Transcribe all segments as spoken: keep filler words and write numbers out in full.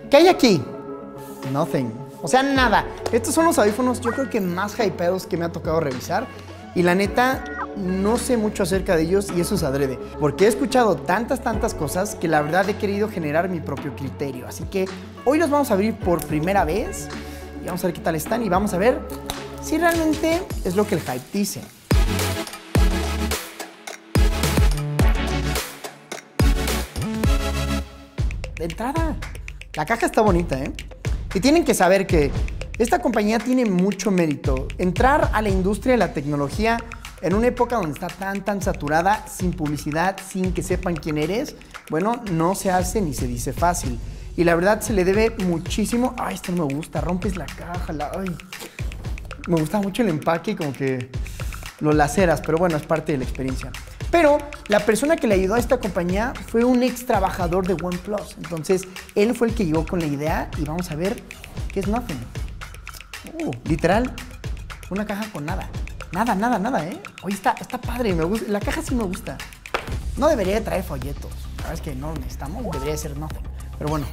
¿Qué hay aquí? Nothing. O sea, nada. Estos son los audífonos, yo creo que más hypeados que me ha tocado revisar. Y la neta, no sé mucho acerca de ellos y eso es adrede. Porque he escuchado tantas, tantas cosas que la verdad he querido generar mi propio criterio. Así que hoy los vamos a abrir por primera vez. Y vamos a ver qué tal están y vamos a ver si realmente es lo que el hype dice. De entrada, la caja está bonita, ¿eh? Y tienen que saber que esta compañía tiene mucho mérito. Entrar a la industria de la tecnología en una época donde está tan, tan saturada, sin publicidad, sin que sepan quién eres, bueno, no se hace ni se dice fácil. Y la verdad se le debe muchísimo. Ay, esto no me gusta, rompes la caja, la... Ay. Me gusta mucho el empaque, como que lo laceras, pero bueno, es parte de la experiencia. Pero la persona que le ayudó a esta compañía fue un ex trabajador de OnePlus. Entonces, él fue el que llegó con la idea y vamos a ver qué es Nothing. Uh, literal, una caja con nada. Nada, nada, nada, ¿eh? Oye, está, está padre, me gusta. La caja sí me gusta. No debería de traer folletos. La verdad es que no lo necesitamos, debería ser Nothing. Pero bueno.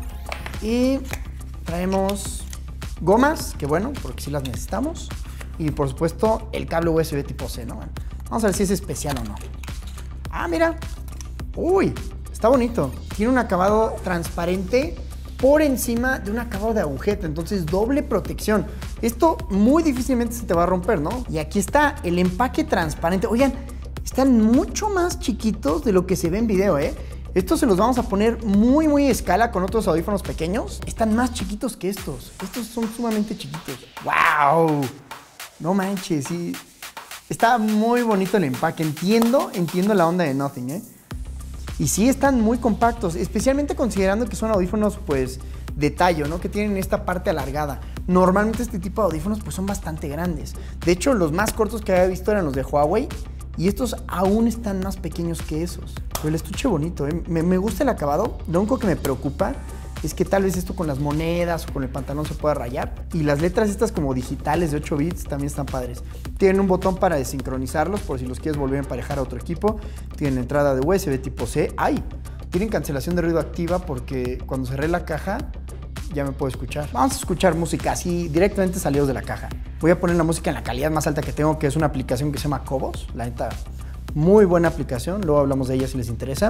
Y traemos gomas, que bueno, porque sí las necesitamos. Y por supuesto, el cable U S B tipo C, ¿no? Vamos a ver si es especial o no. Ah, mira. Uy, está bonito. Tiene un acabado transparente por encima de un acabado de agujeta. Entonces, doble protección. Esto muy difícilmente se te va a romper, ¿no? Y aquí está el empaque transparente. Oigan, están mucho más chiquitos de lo que se ve en video, ¿eh? Estos se los vamos a poner muy, muy a escala con otros audífonos pequeños. Están más chiquitos que estos. Estos son sumamente chiquitos. ¡Wow! No manches, sí. Está muy bonito el empaque. Entiendo, entiendo la onda de Nothing, ¿eh? Y sí están muy compactos, especialmente considerando que son audífonos, pues, de tallo, ¿no? Que tienen esta parte alargada. Normalmente este tipo de audífonos, pues, son bastante grandes. De hecho, los más cortos que había visto eran los de Huawei. Y estos aún están más pequeños que esos. Pero el estuche bonito, ¿eh? Me, me gusta el acabado. Lo único que me preocupa es que tal vez esto con las monedas o con el pantalón se pueda rayar. Y las letras estas como digitales de ocho bits también están padres. Tienen un botón para desincronizarlos por si los quieres volver a emparejar a otro equipo. Tienen entrada de U S B tipo C. ¡Ay! Tienen cancelación de ruido activa porque cuando cerré la caja ya me puedo escuchar. Vamos a escuchar música así directamente salidos de la caja. Voy a poner la música en la calidad más alta que tengo, que es una aplicación que se llama Cobos. La neta, muy buena aplicación. Luego hablamos de ella si les interesa.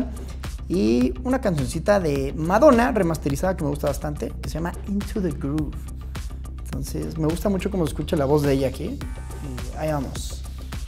Y una cancioncita de Madonna remasterizada que me gusta bastante, que se llama Into the Groove. Entonces, me gusta mucho cómo se escucha la voz de ella aquí. Y ahí vamos.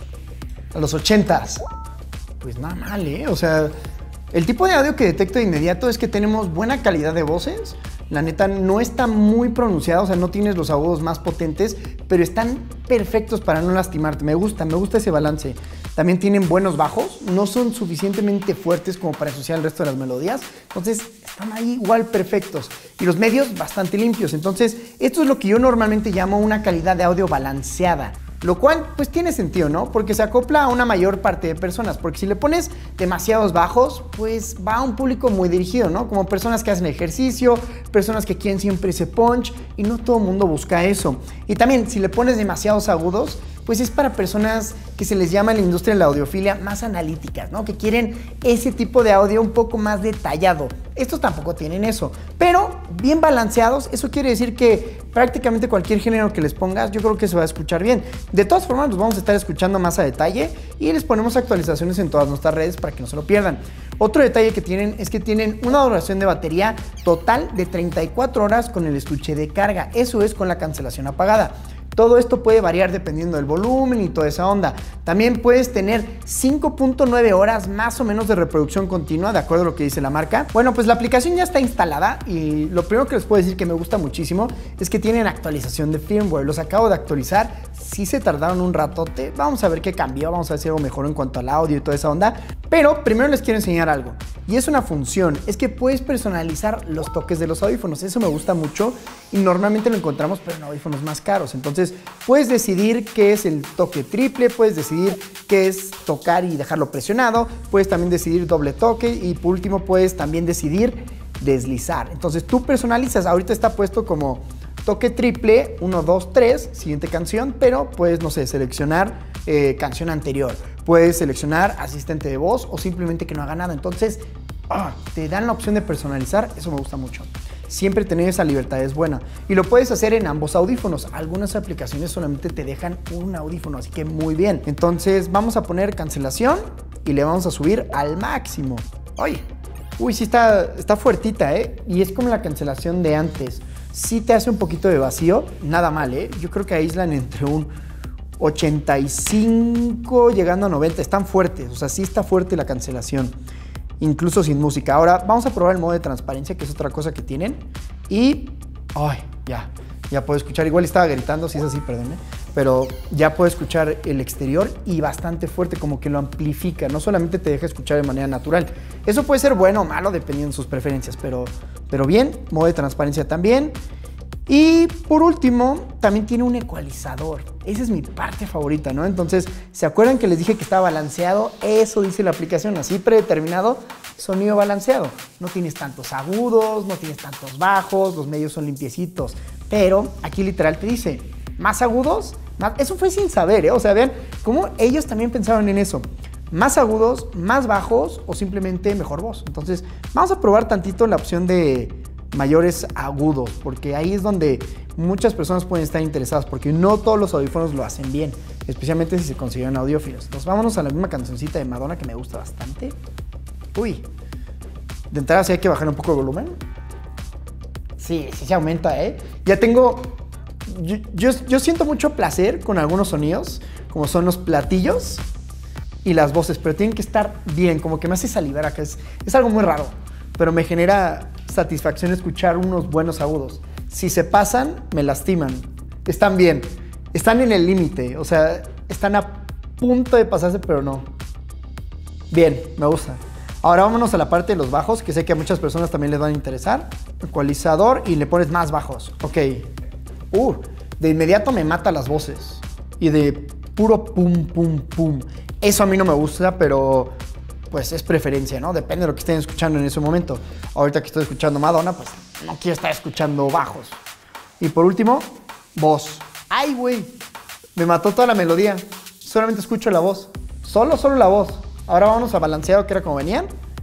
A los ochentas. Pues nada mal, ¿eh? O sea, el tipo de audio que detecto de inmediato es que tenemos buena calidad de voces. La neta no está muy pronunciada, o sea, no tienes los agudos más potentes, pero están perfectos para no lastimarte. Me gusta, me gusta ese balance. También tienen buenos bajos, no son suficientemente fuertes como para ensuciar el resto de las melodías. Entonces, están ahí igual perfectos. Y los medios bastante limpios. Entonces, esto es lo que yo normalmente llamo una calidad de audio balanceada. Lo cual, pues tiene sentido, ¿no? Porque se acopla a una mayor parte de personas. Porque si le pones demasiados bajos, pues va a un público muy dirigido, ¿no? Como personas que hacen ejercicio, personas que quieren siempre ese punch, y no todo el mundo busca eso. Y también, si le pones demasiados agudos, pues es para personas que se les llama en la industria de la audiofilia más analíticas, ¿no? Que quieren ese tipo de audio un poco más detallado. Estos tampoco tienen eso, pero bien balanceados. Eso quiere decir que prácticamente cualquier género que les pongas, yo creo que se va a escuchar bien. De todas formas, los vamos a estar escuchando más a detalle y les ponemos actualizaciones en todas nuestras redes para que no se lo pierdan. Otro detalle que tienen es que tienen una duración de batería total de treinta y cuatro horas con el estuche de carga. Eso es con la cancelación apagada. Todo esto puede variar dependiendo del volumen y toda esa onda. También puedes tener cinco punto nueve horas más o menos de reproducción continua, de acuerdo a lo que dice la marca. Bueno, pues la aplicación ya está instalada y lo primero que les puedo decir que me gusta muchísimo es que tienen actualización de firmware. Los acabo de actualizar, sí se tardaron un ratote. Vamos a ver qué cambió, vamos a ver si algo mejoró en cuanto al audio y toda esa onda. Pero primero les quiero enseñar algo. Y es una función, es que puedes personalizar los toques de los audífonos. Eso me gusta mucho y normalmente lo encontramos pero en audífonos más caros. Entonces puedes decidir qué es el toque triple, puedes decidir qué es tocar y dejarlo presionado, puedes también decidir doble toque y por último puedes también decidir deslizar. Entonces tú personalizas, ahorita está puesto como toque triple, uno, dos, tres, siguiente canción, pero puedes, no sé, seleccionar eh, canción anterior. Puedes seleccionar asistente de voz o simplemente que no haga nada. Entonces, ah, te dan la opción de personalizar, eso me gusta mucho. siempre tener esa libertad es buena. Y lo puedes hacer en ambos audífonos. Algunas aplicaciones solamente te dejan un audífono, así que muy bien. Entonces vamos a poner cancelación y le vamos a subir al máximo. Oye, uy, sí está, está fuertita, ¿eh? Y es como la cancelación de antes. Sí te hace un poquito de vacío, nada mal, ¿eh? Yo creo que aíslan entre un ochenta y cinco llegando a noventa. Están fuertes, o sea, sí está fuerte la cancelación, incluso sin música. Ahora vamos a probar el modo de transparencia, que es otra cosa que tienen. Y, ay, ya, ya puedo escuchar. Igual estaba gritando, si es así, perdón, ¿eh? Pero ya puedo escuchar el exterior y bastante fuerte, como que lo amplifica. No solamente te deja escuchar de manera natural. Eso puede ser bueno o malo, dependiendo de sus preferencias, pero, pero bien. Modo de transparencia también. Y por último, también tiene un ecualizador. Esa es mi parte favorita, ¿no? Entonces, ¿se acuerdan que les dije que está balanceado? Eso dice la aplicación, así predeterminado, sonido balanceado. No tienes tantos agudos, no tienes tantos bajos, los medios son limpiecitos. Pero aquí literal te dice, más agudos, más... Eso fue sin saber, ¿eh? O sea, vean cómo ellos también pensaron en eso. Más agudos, más bajos o simplemente mejor voz. Entonces, vamos a probar tantito la opción de mayores agudos, porque ahí es donde muchas personas pueden estar interesadas, porque no todos los audífonos lo hacen bien, especialmente si se consideran audiófilos. Entonces vámonos a la misma cancioncita de Madonna que me gusta bastante. Uy, de entrada sí hay que bajar un poco el volumen. Sí, sí se aumenta, ¿eh? Ya tengo... Yo, yo, yo siento mucho placer con algunos sonidos, como son los platillos y las voces, pero tienen que estar bien, como que me hace salivar acá. Es, es algo muy raro, pero me genera satisfacción escuchar unos buenos agudos. Si se pasan, me lastiman. Están bien, están en el límite, o sea, están a punto de pasarse, pero no. Bien, me gusta. Ahora vámonos a la parte de los bajos, que sé que a muchas personas también les van a interesar. Ecualizador y le pones más bajos. Ok. Uh, de inmediato me mata las voces. Y de puro pum, pum, pum. Eso a mí no me gusta, pero pues es preferencia, ¿no? Depende de lo que estén escuchando en ese momento. Ahorita que estoy escuchando Madonna, pues no quiero estar escuchando bajos. Y por último, voz. ¡Ay, güey! Me mató toda la melodía. Solamente escucho la voz. Solo, solo la voz. Ahora vamos a balanceado, que era como venían.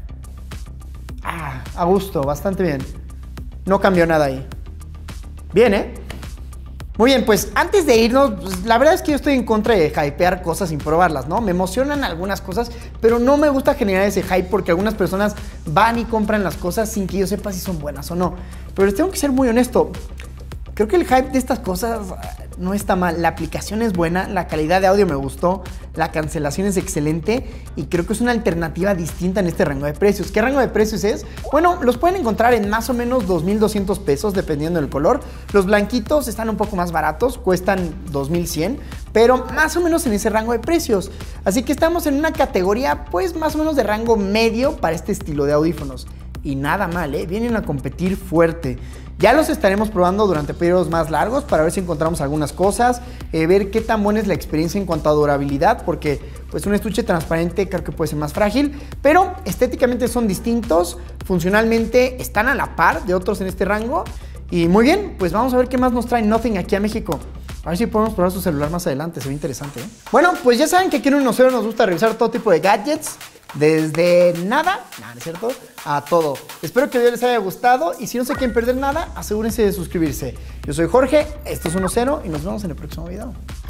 Ah, a gusto, bastante bien. No cambió nada ahí. Bien, ¿eh? Muy bien, pues antes de irnos, pues, la verdad es que yo estoy en contra de hypear cosas sin probarlas, ¿no? Me emocionan algunas cosas, pero no me gusta generar ese hype porque algunas personas van y compran las cosas sin que yo sepa si son buenas o no. Pero les tengo que ser muy honesto. Creo que el hype de estas cosas no está mal. La aplicación es buena, la calidad de audio me gustó, la cancelación es excelente y creo que es una alternativa distinta en este rango de precios. ¿Qué rango de precios es? Bueno, los pueden encontrar en más o menos dos mil doscientos pesos dependiendo del color. Los blanquitos están un poco más baratos, cuestan dos mil cien, pero más o menos en ese rango de precios. Así que estamos en una categoría pues más o menos de rango medio para este estilo de audífonos. Y nada mal, ¿eh? Vienen a competir fuerte. Ya los estaremos probando durante periodos más largos para ver si encontramos algunas cosas, eh, ver qué tan buena es la experiencia en cuanto a durabilidad, porque pues un estuche transparente creo que puede ser más frágil, pero estéticamente son distintos, funcionalmente están a la par de otros en este rango. Y muy bien, pues vamos a ver qué más nos trae Nothing aquí a México. A ver si podemos probar su celular más adelante, se ve interesante, ¿eh? Bueno, pues ya saben que aquí en Unicero nos gusta revisar todo tipo de gadgets. Desde nada, nada, ¿no es cierto?, a todo. Espero que el video les haya gustado y si no se quieren perder nada, asegúrense de suscribirse. Yo soy Jorge, esto es Unicero y nos vemos en el próximo video.